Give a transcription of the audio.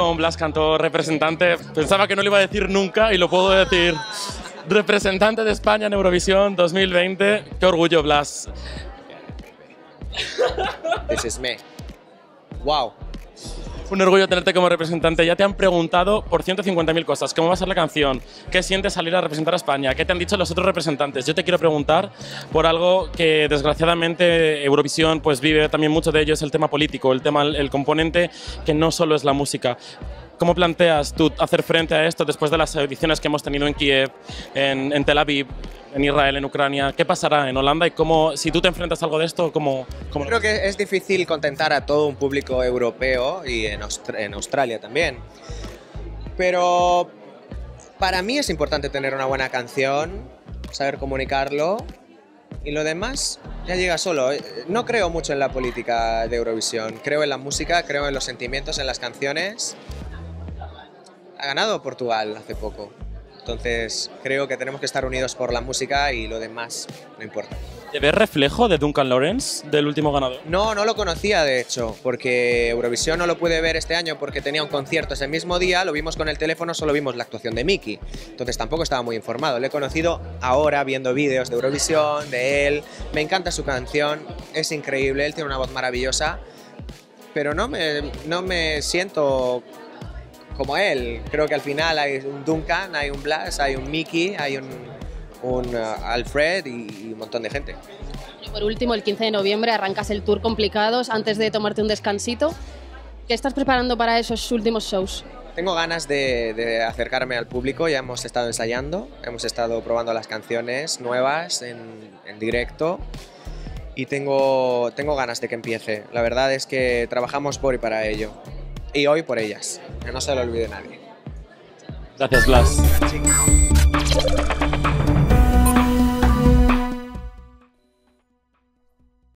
con Blas Cantó, representante. Pensaba que no lo iba a decir nunca y lo puedo decir. Representante de España en Eurovisión 2020. Qué orgullo, Blas. This is me. Wow. Un orgullo tenerte como representante. Ya te han preguntado por 150.000 cosas. ¿Cómo va a ser la canción? ¿Qué sientes salir a representar a España? ¿Qué te han dicho los otros representantes? Yo te quiero preguntar por algo que desgraciadamente Eurovisión pues vive también mucho de ello, es el tema político, el componente que no solo es la música. ¿Cómo planteas tú hacer frente a esto después de las ediciones que hemos tenido en Kiev, en Tel Aviv, en Israel, en Ucrania? ¿Qué pasará en Holanda? Y cómo, si tú te enfrentas a algo de esto, ¿cómo Creo que es difícil contentar a todo un público europeo y en Australia también. Pero para mí es importante tener una buena canción, saber comunicarlo y lo demás ya llega solo. No creo mucho en la política de Eurovisión, creo en la música, creo en los sentimientos, en las canciones. Ha ganado Portugal hace poco, entonces creo que tenemos que estar unidos por la música y lo demás no importa. ¿Te ves reflejo de Duncan Lawrence, del último ganador? No lo conocía de hecho, porque Eurovisión no lo pude ver este año porque tenía un concierto ese mismo día, lo vimos con el teléfono, solo vimos la actuación de Miki, entonces tampoco estaba muy informado. Le he conocido ahora viendo vídeos de Eurovisión, de él, me encanta su canción, es increíble, él tiene una voz maravillosa, pero no me siento como él. Creo que al final hay un Duncan, hay un Blas, hay un Miki, hay un Alfred y un montón de gente. Y por último, el 15 de noviembre arrancas el Tour Complicados antes de tomarte un descansito. ¿Qué estás preparando para esos últimos shows? Tengo ganas de acercarme al público, ya hemos estado ensayando, hemos estado probando las canciones nuevas en directo y tengo ganas de que empiece. La verdad es que trabajamos por y para ello. Y hoy por ellas, que no se lo olvide nadie. Gracias, Blas. Chicos.